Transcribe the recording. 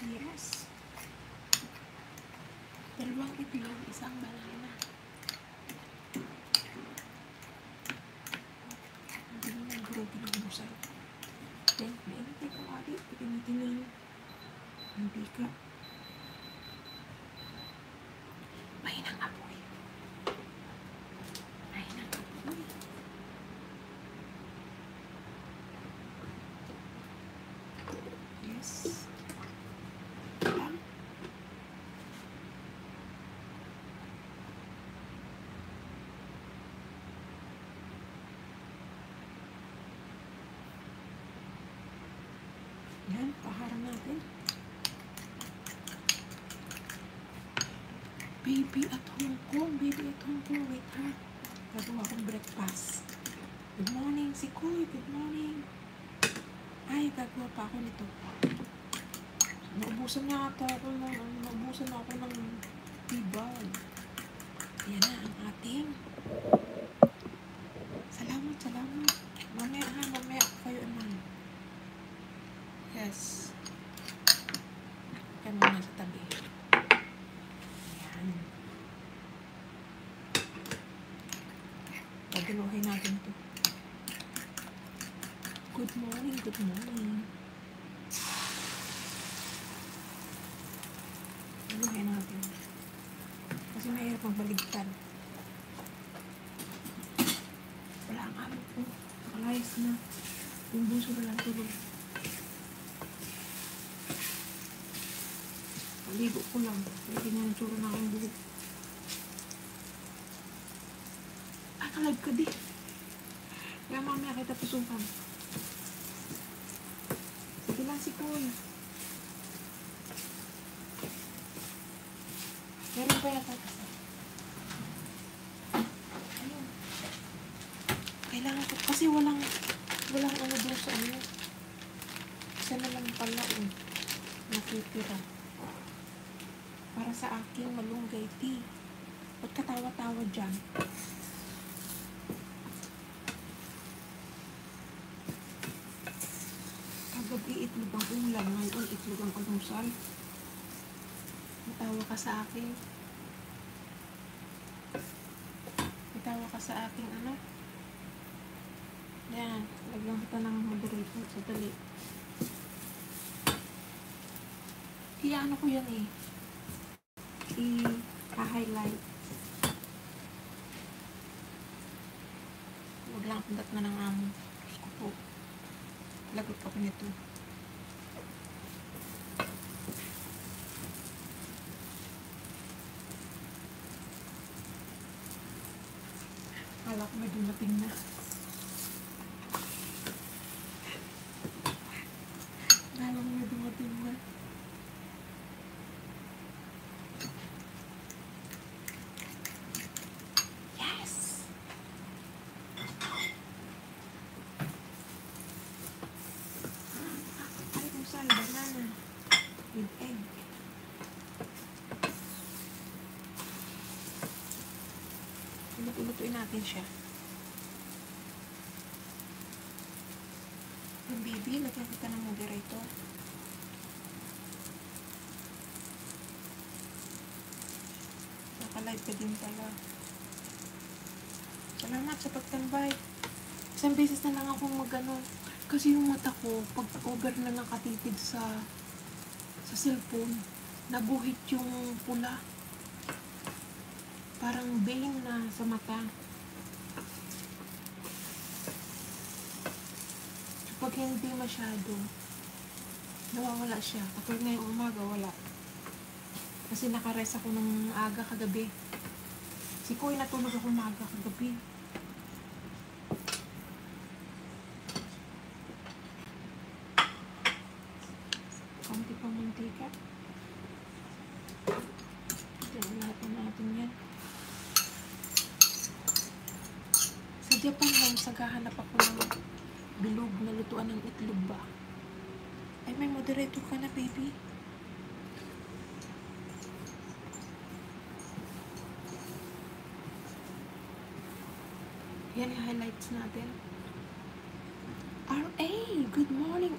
Yes. Dalawang itlog, isang banana. Hindi mo nag-grow binubusay. Then, mainit ay kawali. Pagkamitin ng mantika. Mahinang apoy. Mahinang apoy. Yes. Lang. Yan, paharang natin. Baby at Hong Kong. Baby at Hong Kong. Wait ha. Gagawa akong breakfast. Good morning, si Koy. Good morning. Ay, gagawa pa ako nito. Naubusan na ata ako ng tibag. Ayan na ang ating. Salamat. Mamaya ha, mamaya kayo naman. Yes. Kaya muna sa tabi. Ayan. Paguluhin natin ito. Good morning. Paguluhin natin. Kasi mahirap magbaligtad. Wala ang amo ko. Nakalayas na. Yung buso na lang tulog. Ligo ko lang. Pwede nga nagsuro na akong buhok. Ah, kalag ka di. Kaya mamaya kita pusukan. Sige lang si Kuya. Meron pa yata kasi. Ayun. Kailangan ko. Kasi walang ano doon sa ano. Isa na lang pala nakitira. Para sa aking malunggay tea. Ba't katawa-tawa dyan? Kagabi itlog ang ulam, ngayon itlog ang almusal. Matawa ka sa akin. Matawa ka sa aking ano? Yan, lagyan kita ng moderator sa dali. Kaya ano ko yan eh. I-highlight. Huwag lang pundat na ng amo. Diyos ko po. Lagot ako nito. Kala ko may dumating na. Kala ko may dumating na. Banana with egg. Lutuin natin siya. Yung baby, lagyan kita ng moderator. Nakalive ka din pala. Salamat sa pagtambay. Isang beses na lang akong magano. Kasi yung mata ko, pag over na nakatitid sa cellphone, naguhit yung pula. Parang vein na sa mata. Pag hindi masyado, nawawala siya. Kapag ngayong umaga, wala. Kasi nakarest ako ng aga kagabi. Si Koy natulog ako maaga kagabi. Konti pang mantika. Tignan natin yan. Sa Japan lang, saghahanap ako ng bilog na lutuan ng itlog ba. Ay, may moderator ka na, baby. Yan yung highlights natin. RA! Good morning,